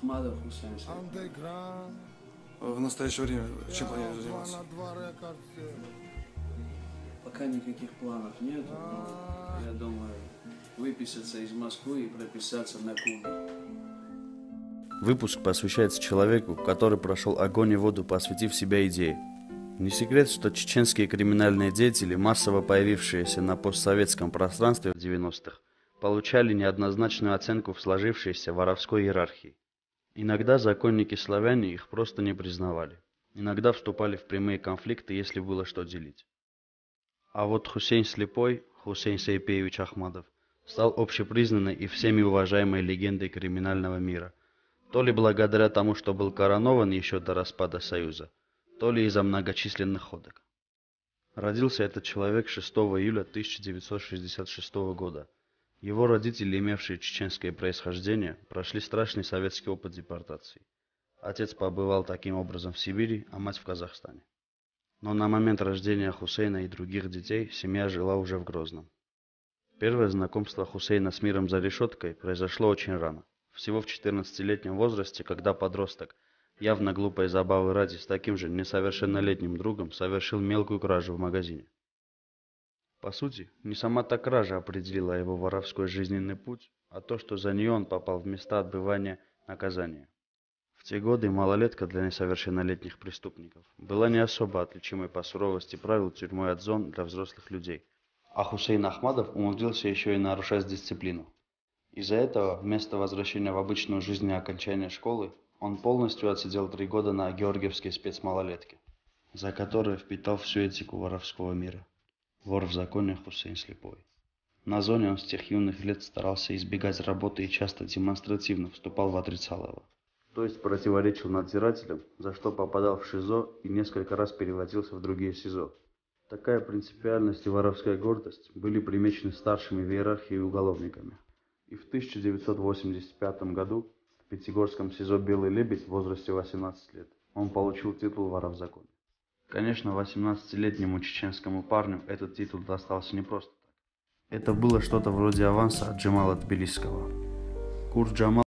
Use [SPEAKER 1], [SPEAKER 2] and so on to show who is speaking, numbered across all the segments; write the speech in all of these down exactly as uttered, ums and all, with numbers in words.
[SPEAKER 1] Ахмадов Хусейн.
[SPEAKER 2] В настоящее время чем планируете заниматься?
[SPEAKER 1] Пока никаких планов нет, но я думаю выписаться из Москвы и прописаться на Кубе.
[SPEAKER 3] Выпуск посвящается человеку, который прошел огонь и воду, посвятив себя идее. Не секрет, что чеченские криминальные деятели, массово появившиеся на постсоветском пространстве в девяностых, получали неоднозначную оценку в сложившейся воровской иерархии. Иногда законники-славяне их просто не признавали. Иногда вступали в прямые конфликты, если было что делить. А вот Хусейн Слепой, Хусейн Сейпеевич Ахмадов, стал общепризнанной и всеми уважаемой легендой криминального мира. То ли благодаря тому, что был коронован еще до распада Союза, то ли из-за многочисленных ходок. Родился этот человек шестого июля тысяча девятьсот шестьдесят шестого года. Его родители, имевшие чеченское происхождение, прошли страшный советский опыт депортации. Отец побывал таким образом в Сибири, а мать в Казахстане. Но на момент рождения Хусейна и других детей семья жила уже в Грозном. Первое знакомство Хусейна с миром за решеткой произошло очень рано. Всего в четырнадцатилетнем возрасте, когда подросток, явно глупой забавы ради, с таким же несовершеннолетним другом совершил мелкую кражу в магазине. По сути, не сама та кража определила его воровской жизненный путь, а то, что за нее он попал в места отбывания наказания. В те годы малолетка для несовершеннолетних преступников была не особо отличимой по суровости правил тюрьмой от зон для взрослых людей. А Хусейн Ахмадов умудрился еще и нарушать дисциплину. Из-за этого, вместо возвращения в обычную жизнь и окончания школы, он полностью отсидел три года на георгиевской спецмалолетке, за которое впитал всю этику воровского мира. Вор в законе Хусейн Слепой. На зоне он с тех юных лет старался избегать работы и часто демонстративно вступал в отрицалово. То есть противоречил надзирателям, за что попадал в ШИЗО и несколько раз переводился в другие СИЗО. Такая принципиальность и воровская гордость были примечены старшими в иерархии уголовниками. И в тысяча девятьсот восемьдесят пятом году в Пятигорском СИЗО «Белый лебедь» в возрасте восемнадцати лет он получил титул вора в законе. Конечно, восемнадцатилетнему чеченскому парню этот титул достался не просто так. Это было что-то вроде аванса от Джамала Тбилисского. Курс Джамала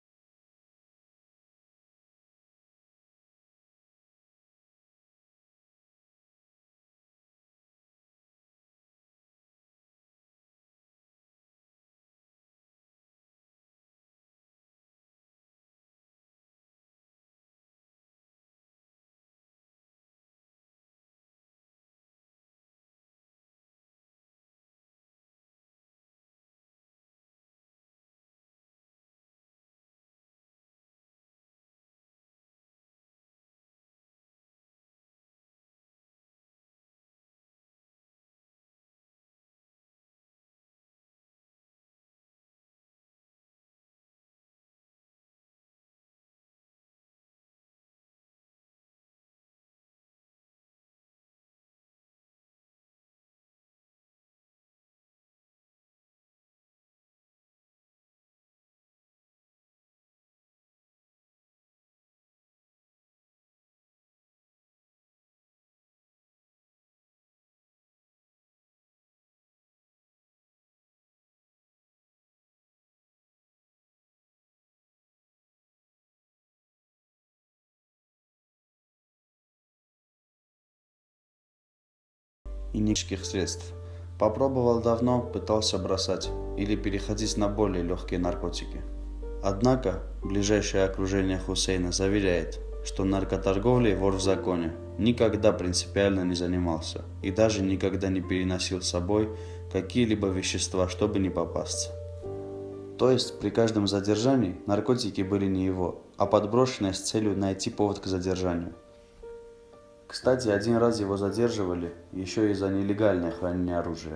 [SPEAKER 3] и никаких средств. Попробовал давно, пытался бросать или переходить на более легкие наркотики. Однако, ближайшее окружение Хусейна заверяет, что наркоторговлей вор в законе никогда принципиально не занимался и даже никогда не переносил с собой какие-либо вещества, чтобы не попасться. То есть при каждом задержании наркотики были не его, а подброшенные с целью найти повод к задержанию. Кстати, один раз его задерживали еще и за нелегальное хранение оружия.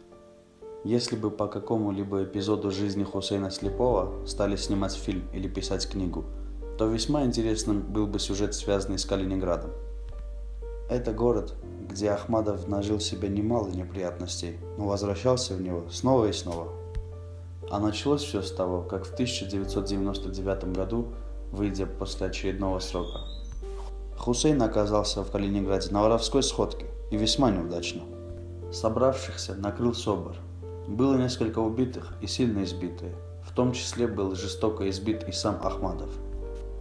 [SPEAKER 3] Если бы по какому-либо эпизоду жизни Хусейна Слепого стали снимать фильм или писать книгу, то весьма интересным был бы сюжет, связанный с Калининградом. Это город, где Ахмадов нажил себе немало неприятностей, но возвращался в него снова и снова. А началось все с того, как в тысяча девятьсот девяносто девятом году, выйдя после очередного срока, Хусейн оказался в Калининграде на воровской сходке, и весьма неудачно. Собравшихся накрыл собор. Было несколько убитых и сильно избитые. В том числе был жестоко избит и сам Ахмадов.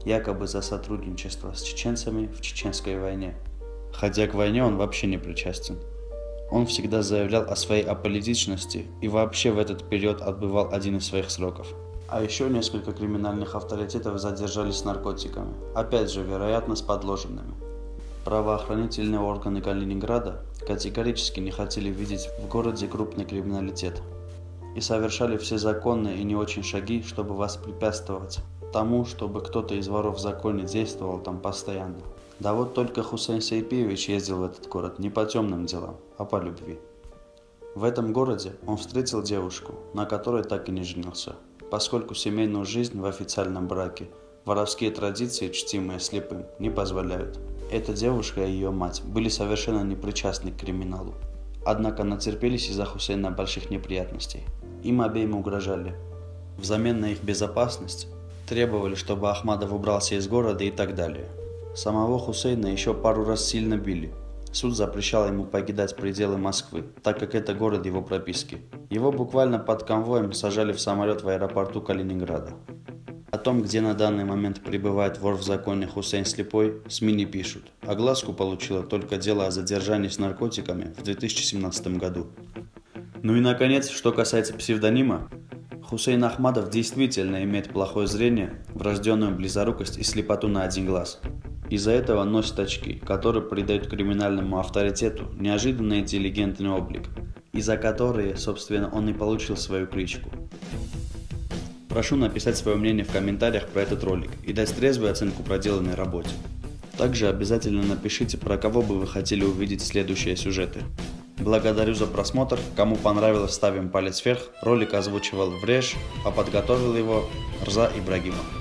[SPEAKER 3] якобы за сотрудничество с чеченцами в Чеченской войне. Хотя к войне он вообще не причастен. Он всегда заявлял о своей аполитичности и вообще в этот период отбывал один из своих сроков. А еще несколько криминальных авторитетов задержались с наркотиками, опять же, вероятно, с подложенными. Правоохранительные органы Калининграда категорически не хотели видеть в городе крупный криминалитет и совершали все законные и не очень шаги, чтобы воспрепятствовать тому, чтобы кто-то из воров в законе действовал там постоянно. Да вот только Хусейн Сайпиевич ездил в этот город не по темным делам, а по любви. В этом городе он встретил девушку, на которой так и не женился, поскольку семейную жизнь в официальном браке воровские традиции, чтимые слепым, не позволяют. Эта девушка и ее мать были совершенно не причастны к криминалу. Однако натерпелись из-за Хусейна больших неприятностей. Им обеим угрожали. Взамен на их безопасность требовали, чтобы Ахмадов убрался из города и так далее. Самого Хусейна еще пару раз сильно били. Суд запрещал ему покидать пределы Москвы, так как это город его прописки. Его буквально под конвоем сажали в самолет в аэропорту Калининграда. О том, где на данный момент пребывает вор в законе Хусейн Слепой, СМИ не пишут. Огласку получило только дело о задержании с наркотиками в две тысячи семнадцатом году. Ну и наконец, что касается псевдонима, Хусейн Ахмадов действительно имеет плохое зрение, врожденную близорукость и слепоту на один глаз. Из-за этого носит очки, которые придают криминальному авторитету неожиданный интеллигентный облик, из-за которой, собственно, он и получил свою кличку. Прошу написать свое мнение в комментариях про этот ролик и дать трезвую оценку проделанной работе. Также обязательно напишите, про кого бы вы хотели увидеть следующие сюжеты. Благодарю за просмотр, кому понравилось, ставим палец вверх. Ролик озвучивал Вреж, а подготовил его Рза Ибрагимов.